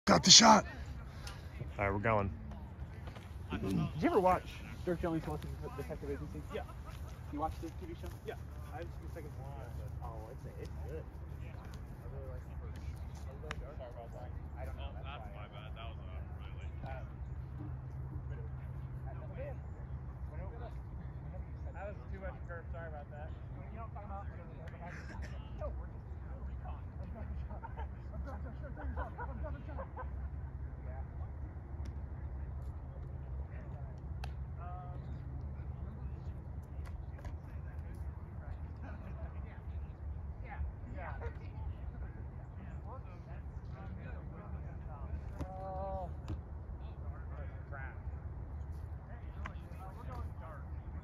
Got the shot. All right, we're going. Did you ever watch Dirk Gently's Detective Agency? Yeah. You watched the TV show? Yeah. I haven't seen the second one. Oh, it's good. I really like the first. Are we going dark? Sorry about that. I don't know. That's my bad. That was really late. That was too much curve. Sorry about that. You know what I'm talking about? No, we're just recon. I'm done the shot. Yeah. Yeah. Oh. Crap. We're going dark.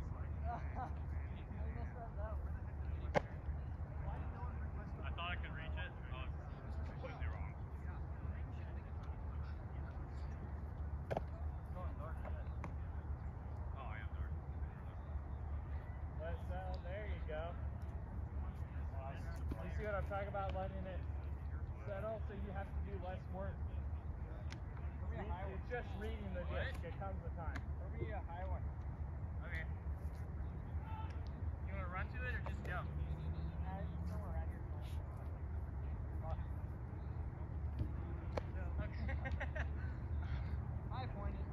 I thought I could reach it. I was completely wrong. Going dark yet? Oh, I am dark. There you go. You see what I'm talking about? Letting it settle so you have to do less work. It's just reading the disc. It comes with time. It'll be a high one. Okay. You want to run to it or just jump? Somewhere around here. Okay. I pointed.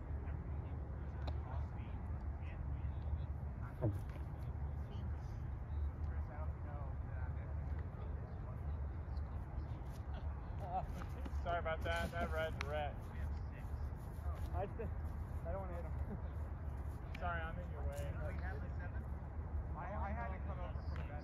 Sorry about that. That red's red. I don't want to hit him. Sorry, I'm in your way. I had to come over from that.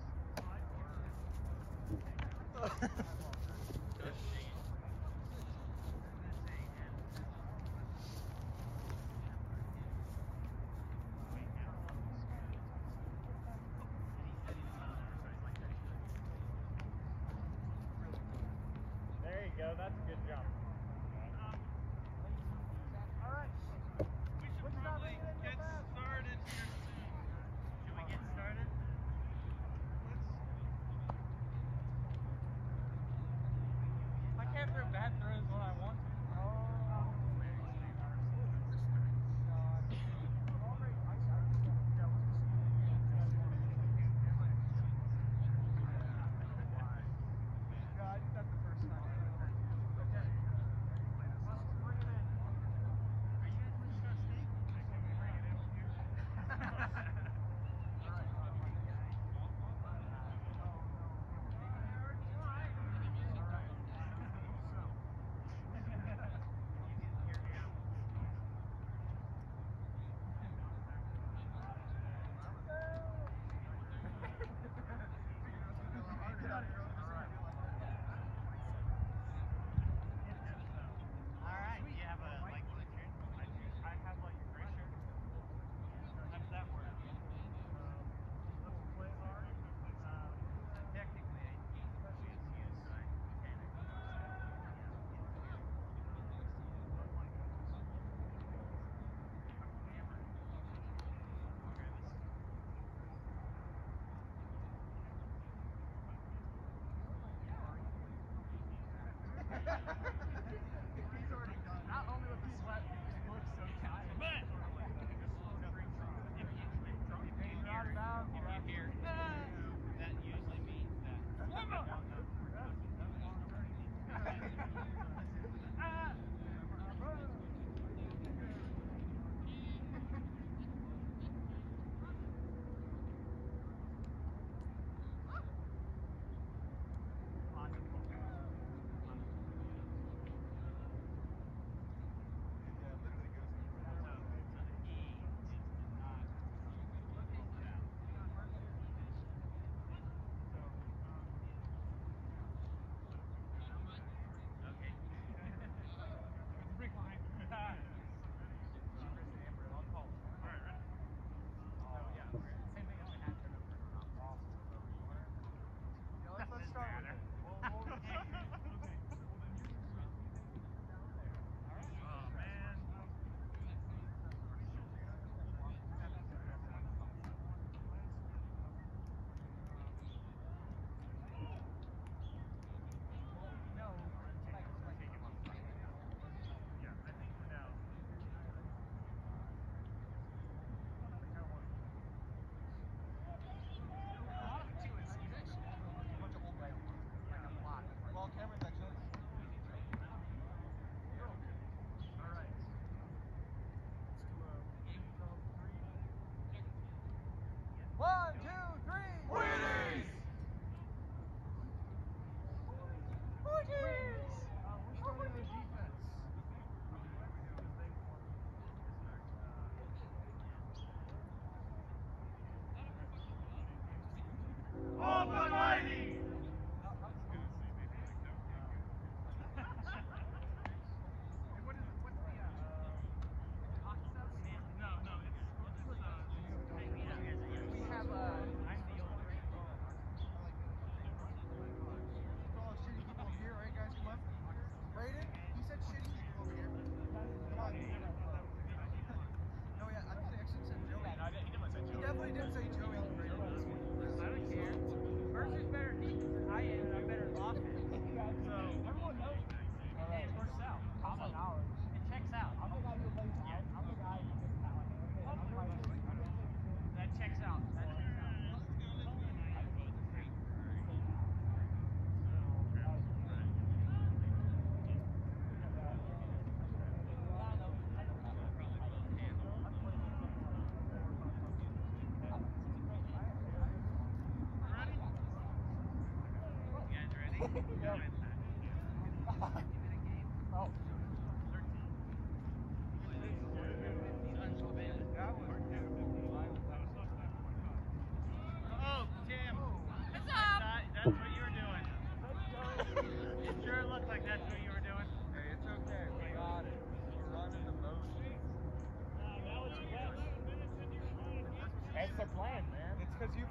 There you go. That's a good jump. All right. We should probably get started here soon. Should we get started? I can't throw bad throws when I want to. He's already done. Not only with the sweat, he just looks so tired. But if you're out of bounds, if you hear, that usually means that.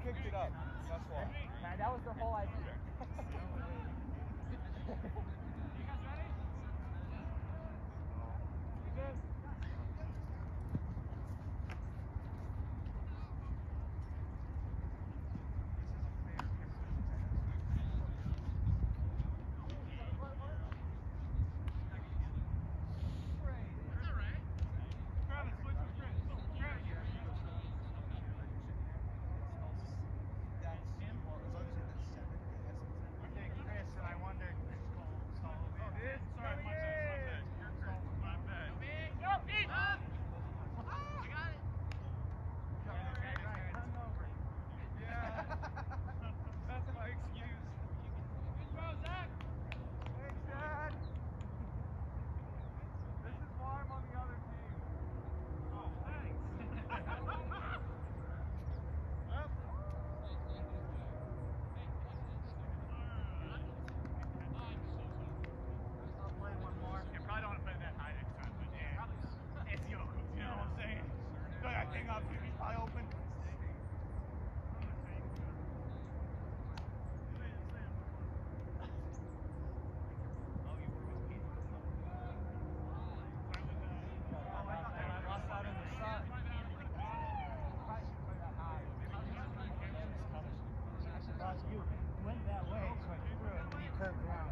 kicked it up. That's why. Man, that was their whole idea. You went that way, so I threw it, and then he curved around.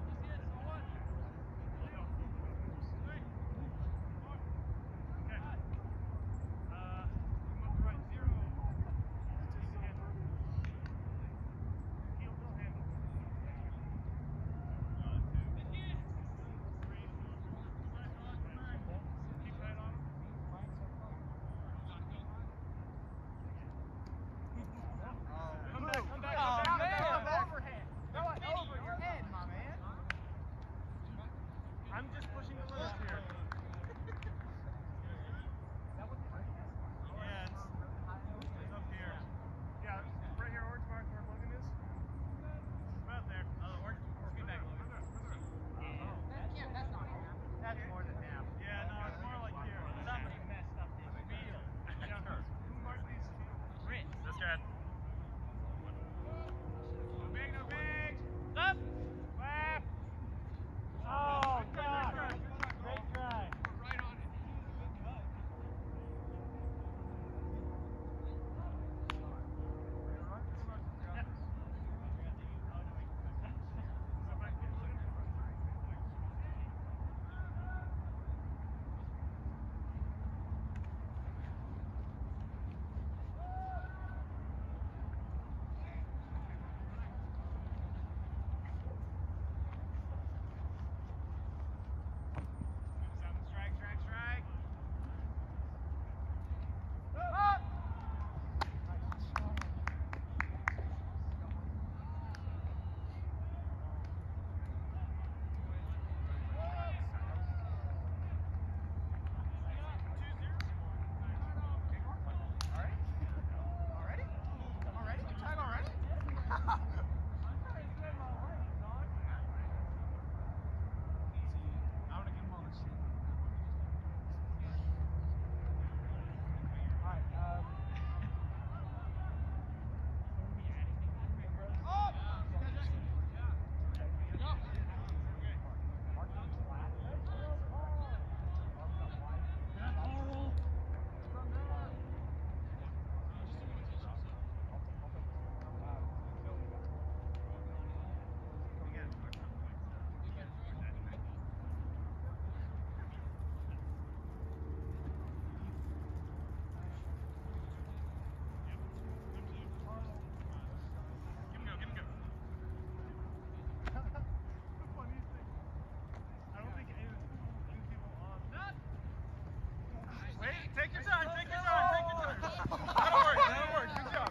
Take your time, take your time, take your time. That'll work, good job.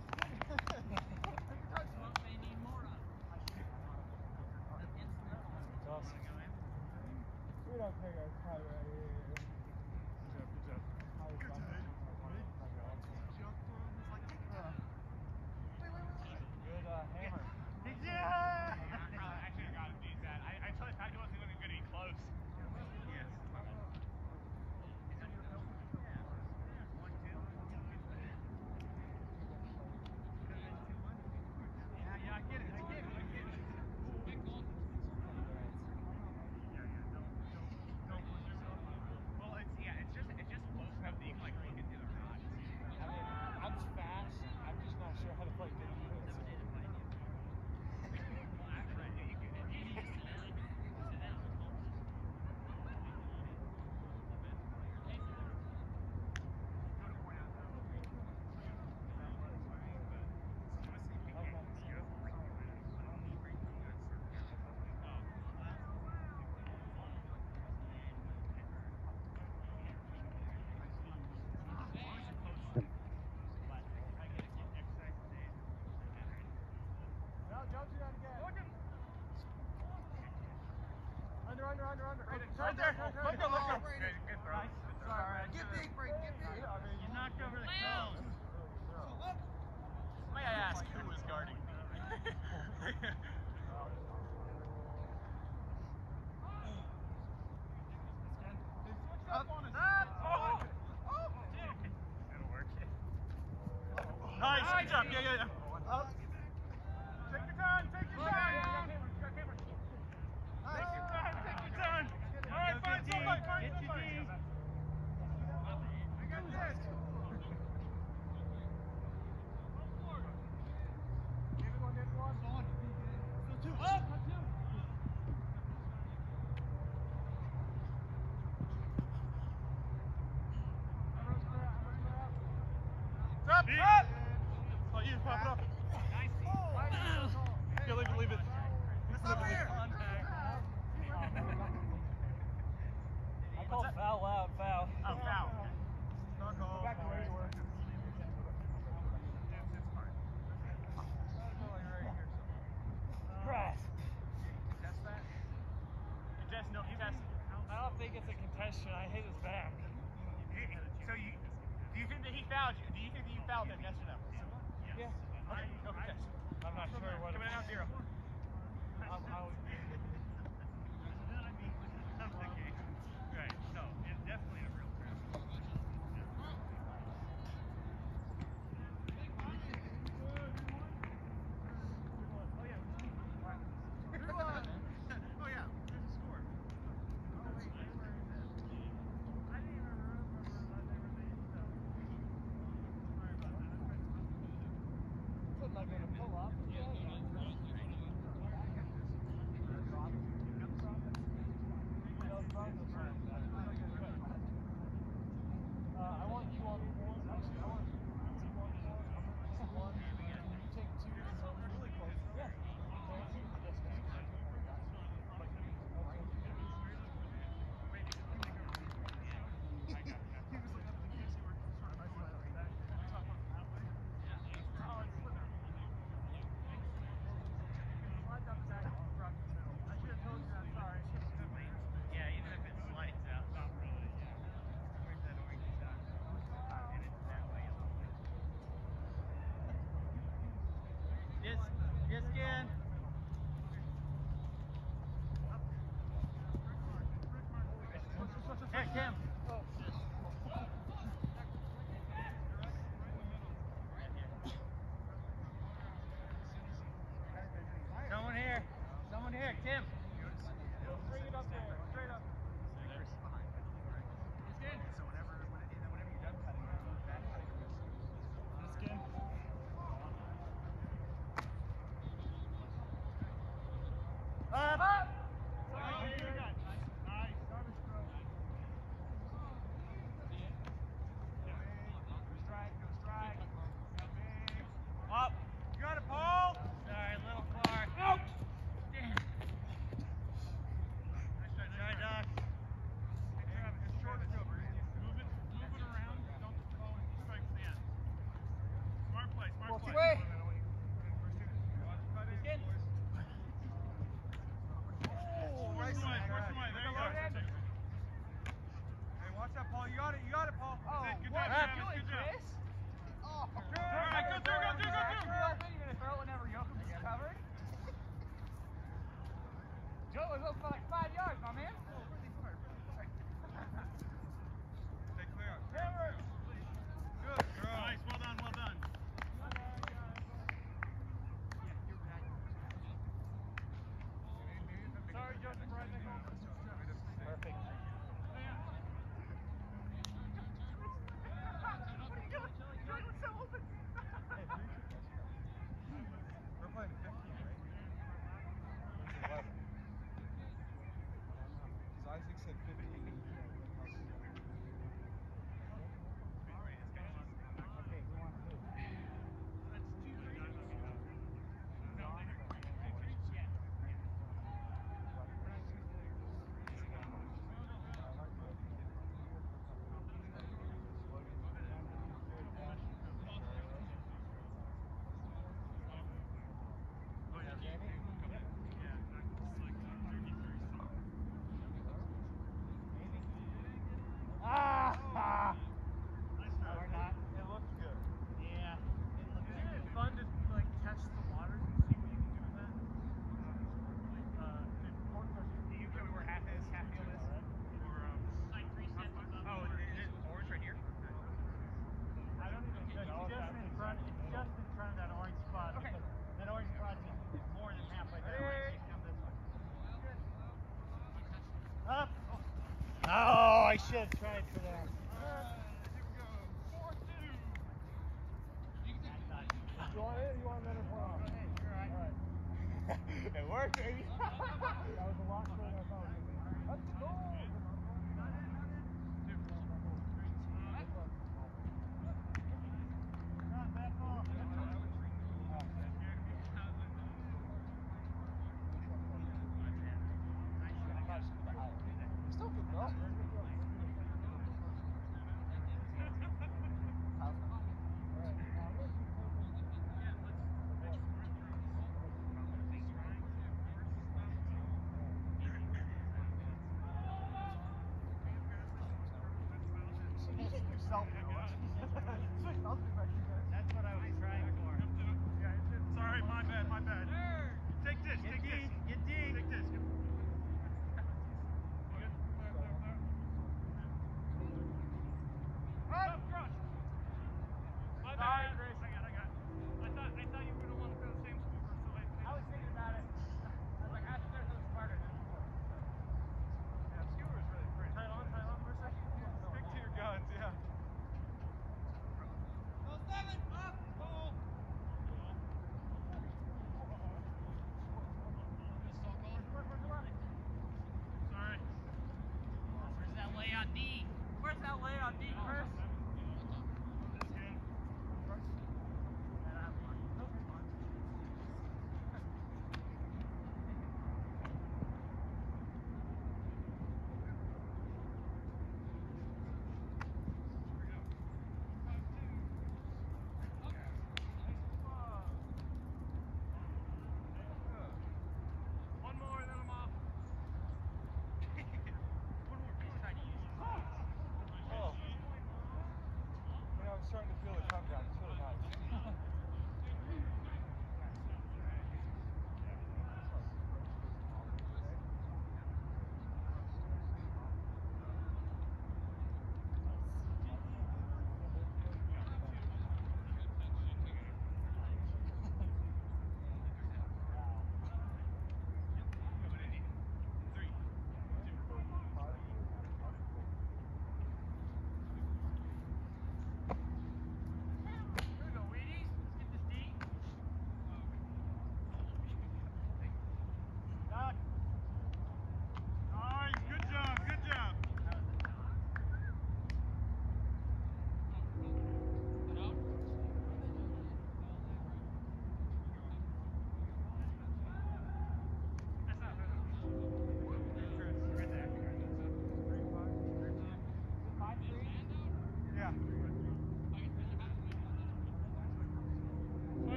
That's awesome. We don't take our time right here. Good job. Good hammer. Yeah! Actually, I got to beat that. I told you he wasn't going to be close. Yes. Let go. Good throw. Get big, Brayden, get big. You knocked over the cone. May I ask who was guarding me? It'll work. Nice, good job. Yeah. Take your time. Take your time. All right, find somebody. Get your D. I got this. Up! Oh, you pop it up. Yeah, leave it. I call foul loud, foul. Oh, foul. Go back to where you were. Press. Test that? Test, no, test. I don't think it's a contestation. I hit his back. So do you think that he fouled you? Do you think that you fouled him, yes or no? Yeah. Okay, go contest. I'm not sure what Coming out 0. Right, so it's definitely a real crowd. Oh yeah, there's a score. I didn't even remember that they were made stuff. Sorry about that. I'm not going to pull up. I want you on 4. Actually, I want you on 4. I'm going to take 1. You take 2. So we're really close. Yeah. Yeah, even if it slides out, not really. Where's that orange dot? And it's that way. Yes, again. Hey, Kim. Someone here, Tim. Bring it up there. Straight up. So whenever you're done cutting, that cutting. Skin. I should have tried for that. You want it or you want another point off? Alright. It worked, baby. That was a lot shorter than I thought it was going to be. Let's go! Not that far. Still good though.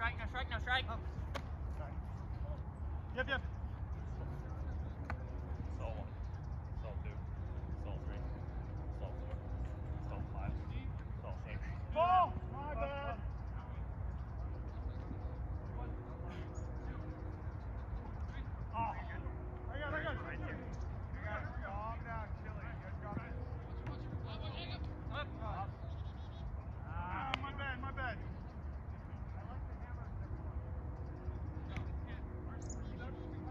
strike, no strike, no strike. Oh. Sorry. Yep, yep. Stall 1. Stall 2. Stall 3. Stall 4. Stall 5. Stall 6. Ball! My bad. Oh. I got it. Calm down, Chili. You guys got this. My bad, my bad. I like the hammer.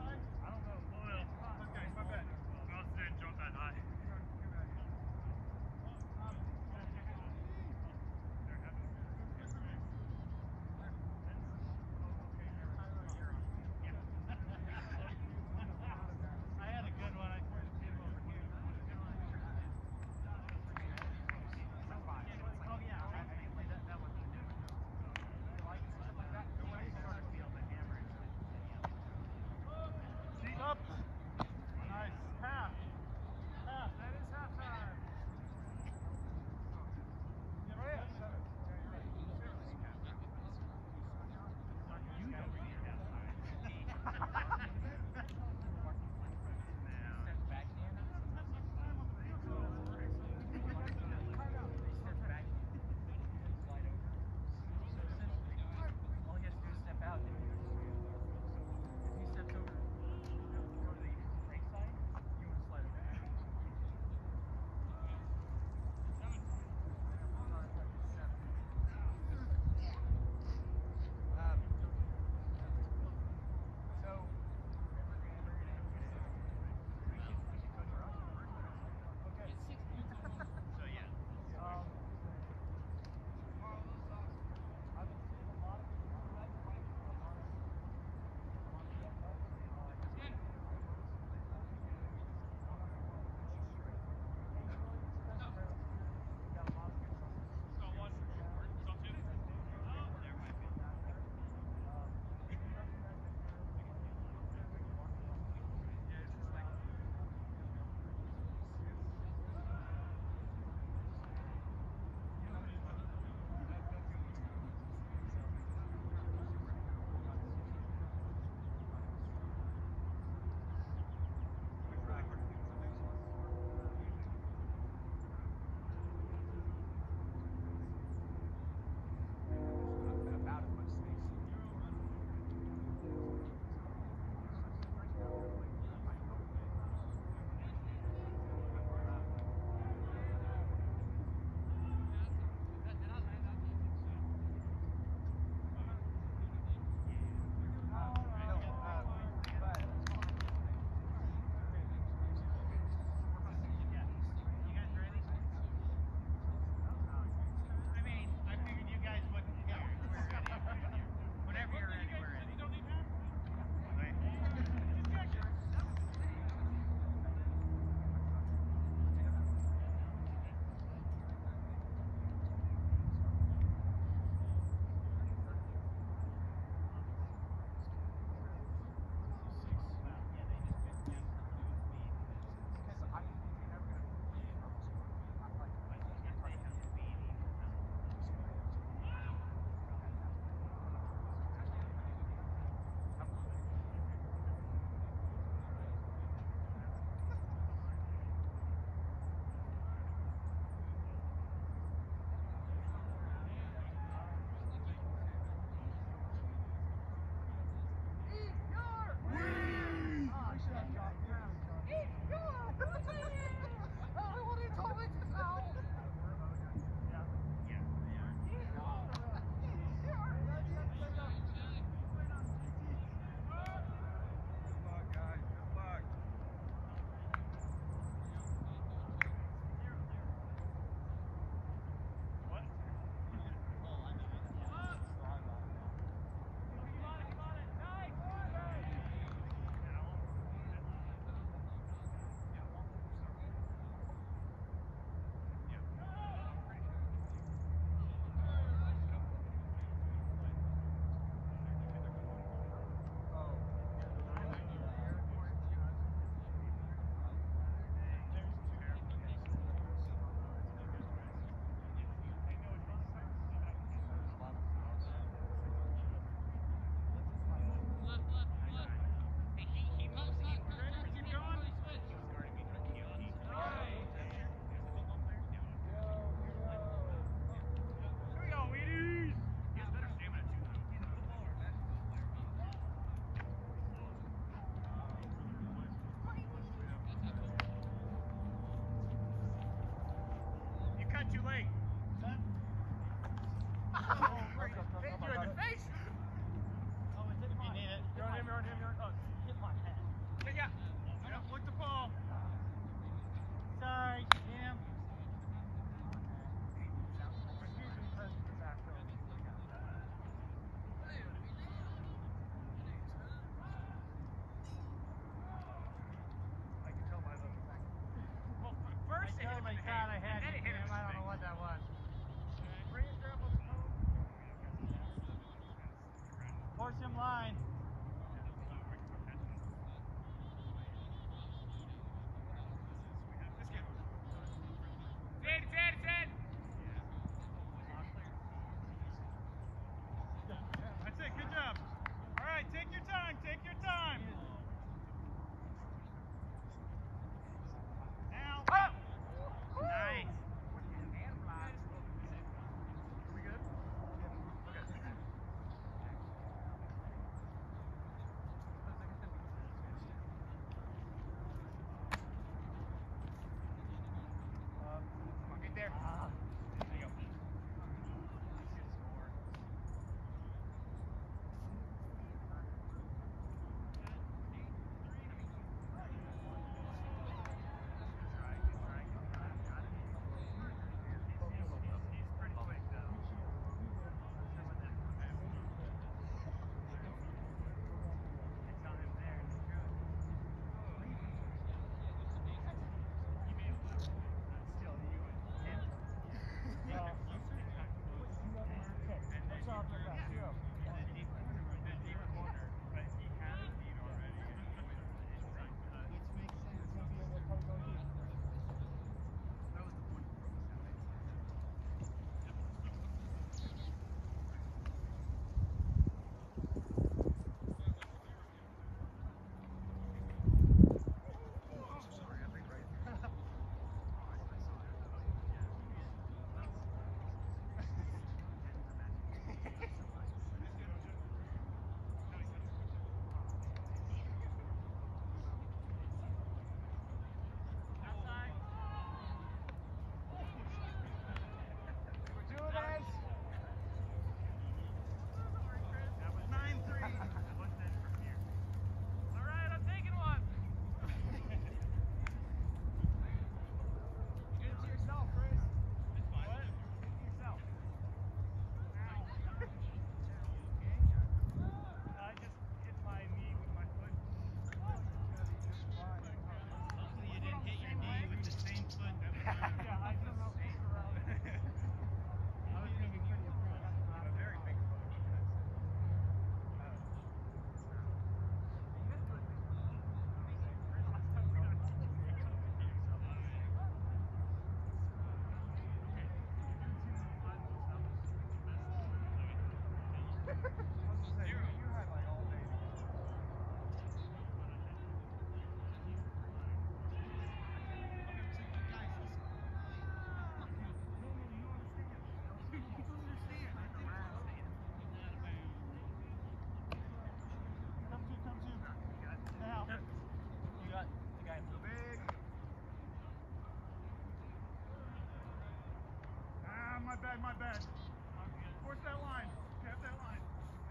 My bad. Force that line. Cap that line.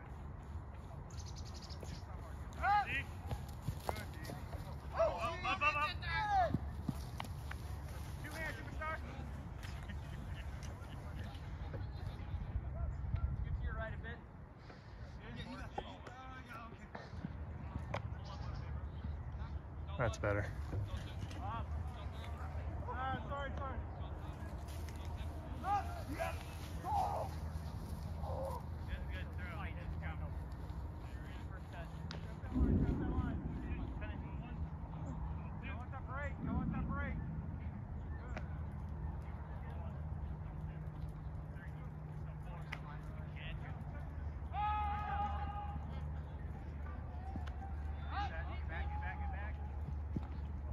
Ah! Good, D. Up. Two hands, superstar. Get to your right a bit. That's better. Sorry. Good throw. First touch. Go at that break. Back.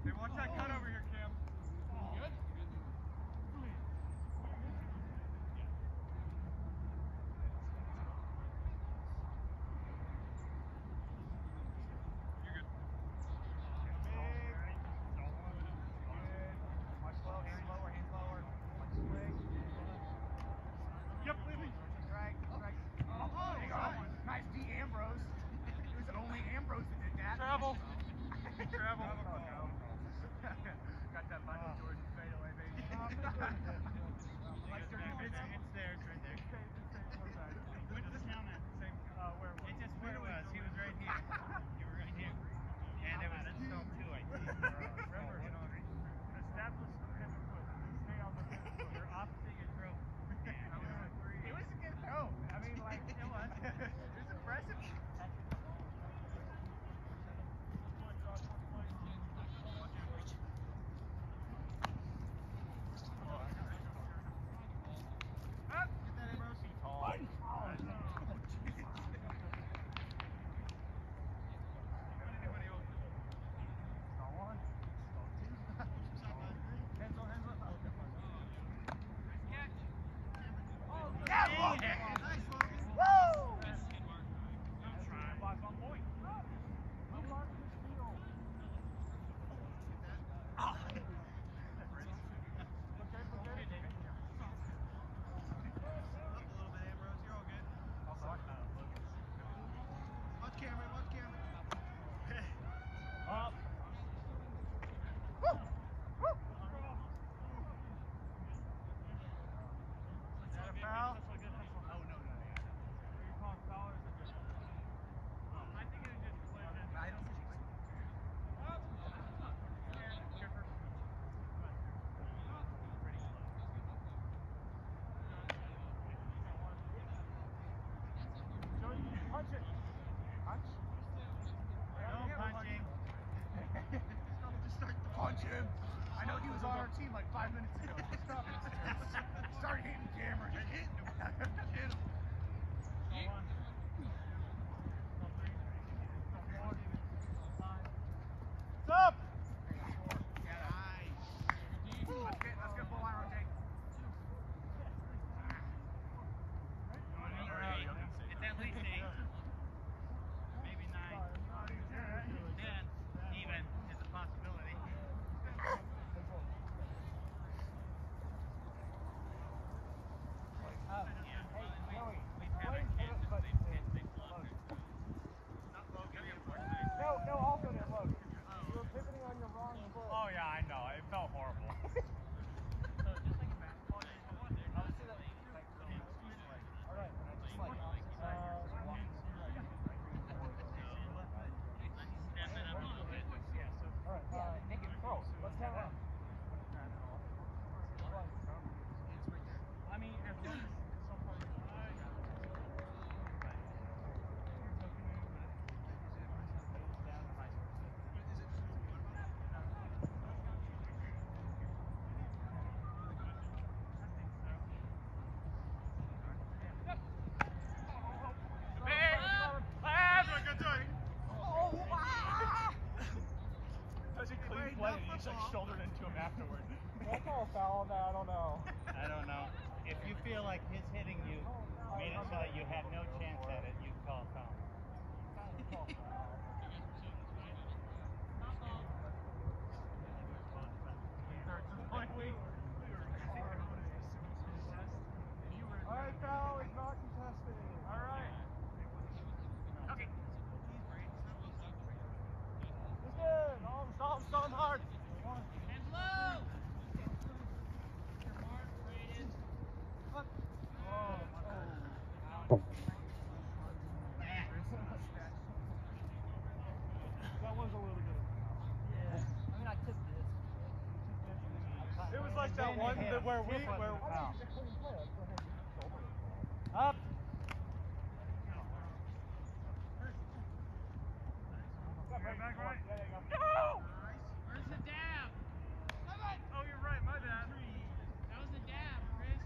that one that where we where up. Back right. Yeah, there you go. No! Where's the dab? Oh, you're right. My bad. That was the dab, Chris.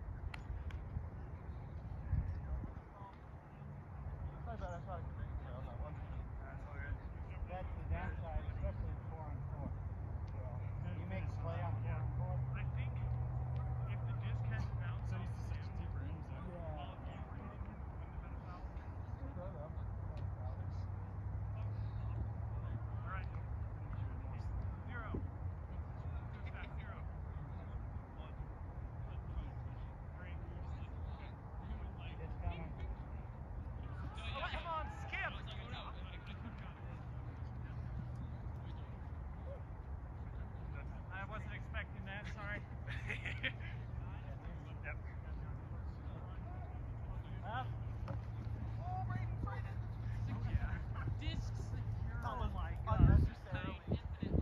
My bad. I thought I could make a play on that one. That's all good. That's the downside, especially in 4-on-4. You make a play on 4-on-4. I think if the disc had bounced So off used to such him, deeper ends there. while it came for him, wouldn't have been a foul. All right. 0. Two stats, 0. 1. 3. It's coming. Oh, come on, skip! I wasn't expecting that, sorry. Yep. Up. Oh, Brayden. Disc secure. Oh my God. Unnecessarily.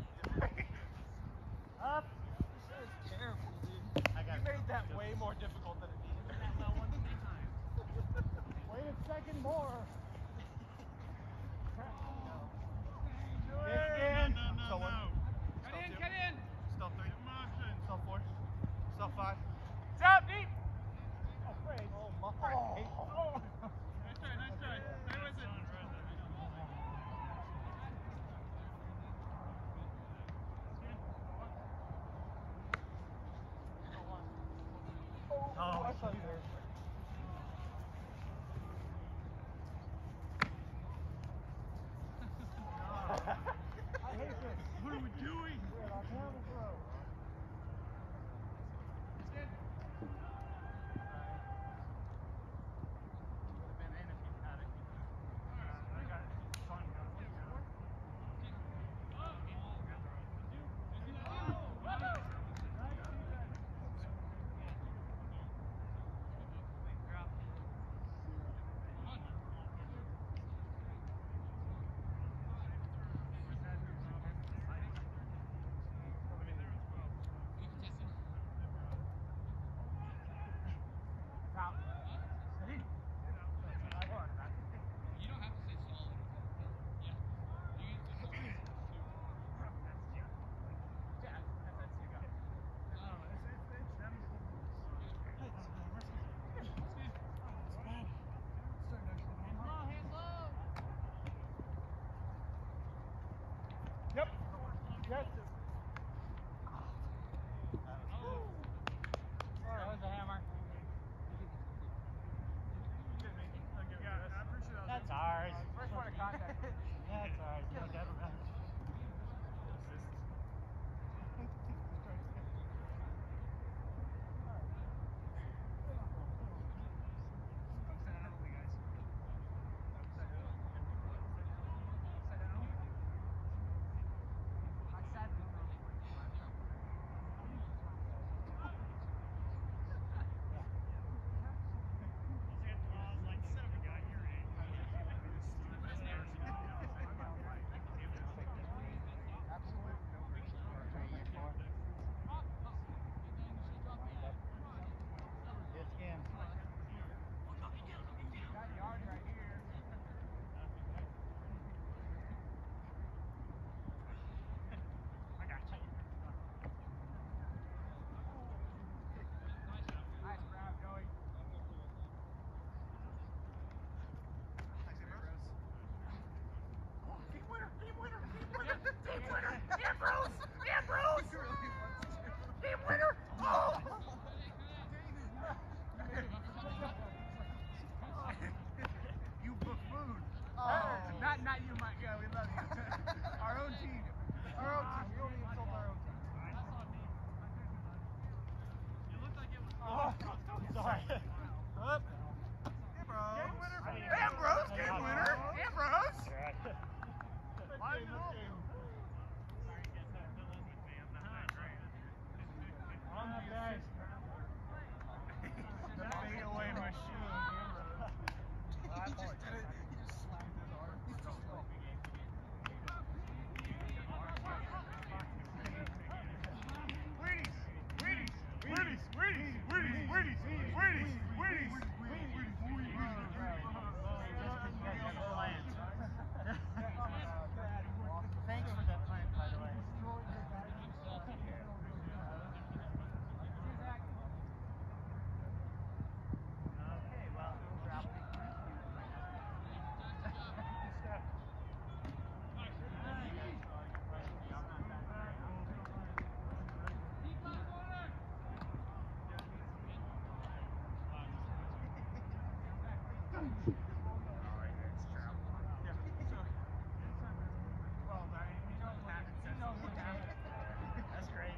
Up. That is terrible, dude. You made that way more difficult than it needed to be. Well, one too many times. Wait a second more. Do it again. No. Still one. Cut Still in, two. cut in. Still 3. Still 4. Still 5. It's up, deep. Oh, Fred. Oh, my. Oh. Nice try. Where was it? Oh, I thought you were. I hate this. What are we doing? We're on terrible throw. Yep. Yes. That was a hammer. That's ours. First point of contact. That's ours. Yeah, that was Not you, Mike. Yeah, we love you. Our own team. Our own team. We only insult our own team. It looked like it was. Oh, sorry. Up. Ambrose. Ambrose, game winner. Ambrose. Sorry, guess that fill in with me. I'm not that great. On the bench. The fadeaway machine. He just did it. He just slammed his arm. Wheaties. Thanks for that plant, by the way. Okay, well, drop it. That's crazy.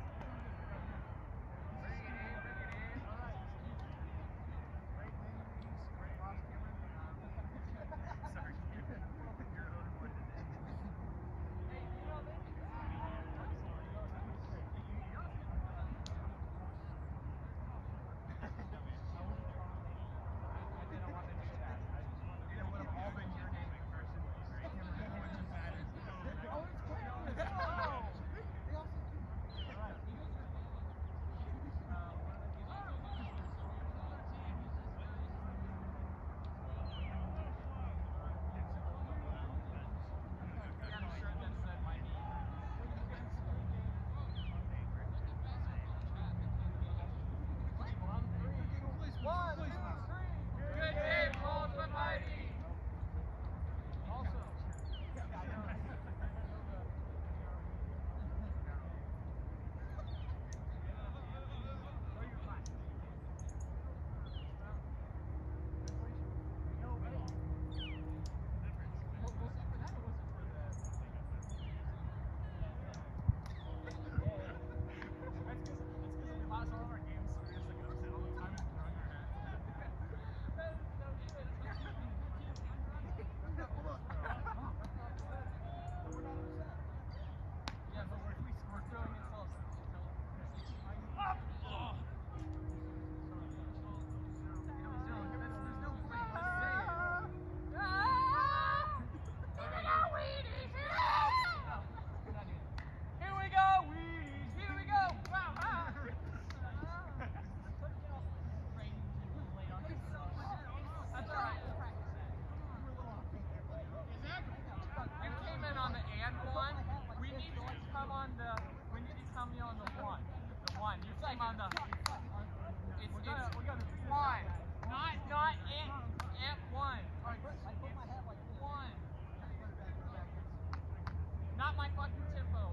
Not my fucking tempo.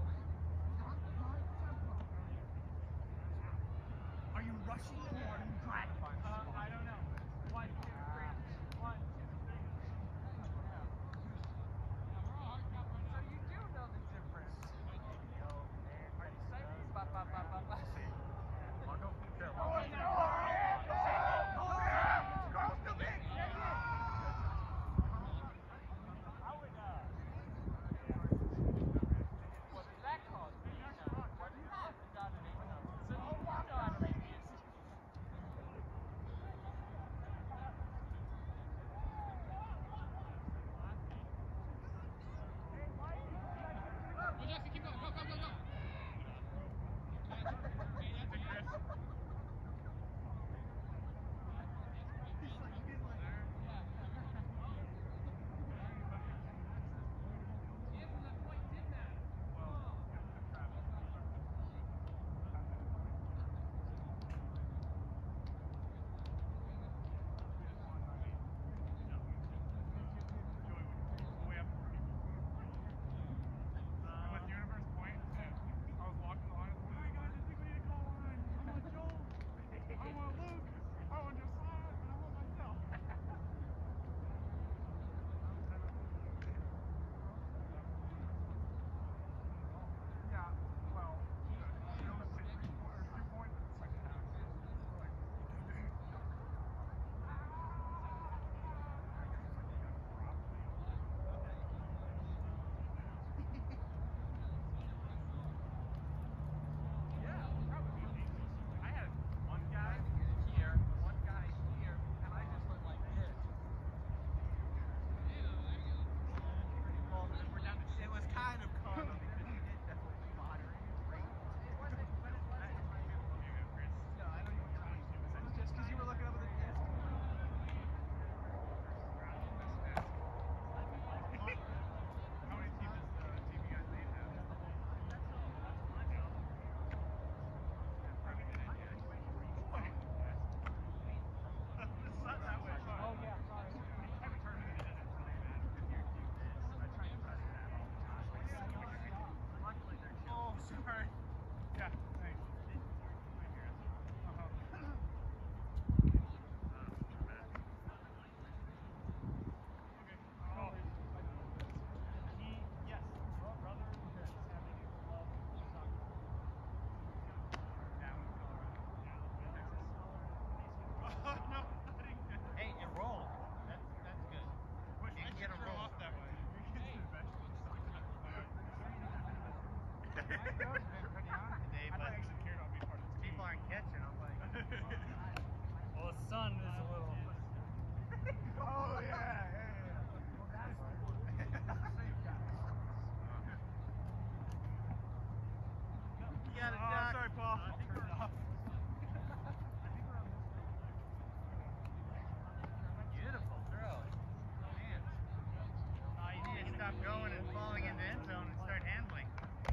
Are you rushing or are you dragging? I don't know. 1, 2, 3. 1, 2, 3. So you do know the difference. Are you saying? Ba, ba, ba, ba, ba. What is that called? What is that? So you know how to make music. no. Hey, it rolled. That's good. You can get a roll off that way. My throw's been pretty on today, but people aren't catching. I'm like, Well, the sun is a little. Oh yeah. Well, that's you got it, Doc. sorry, Paul. Beautiful throw. Man. You need to stop going and falling in the end zone and start handling.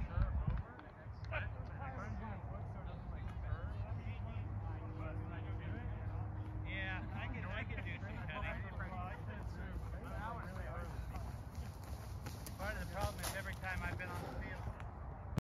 Yeah, I could do some cutting. Part of the problem is every time I've been on the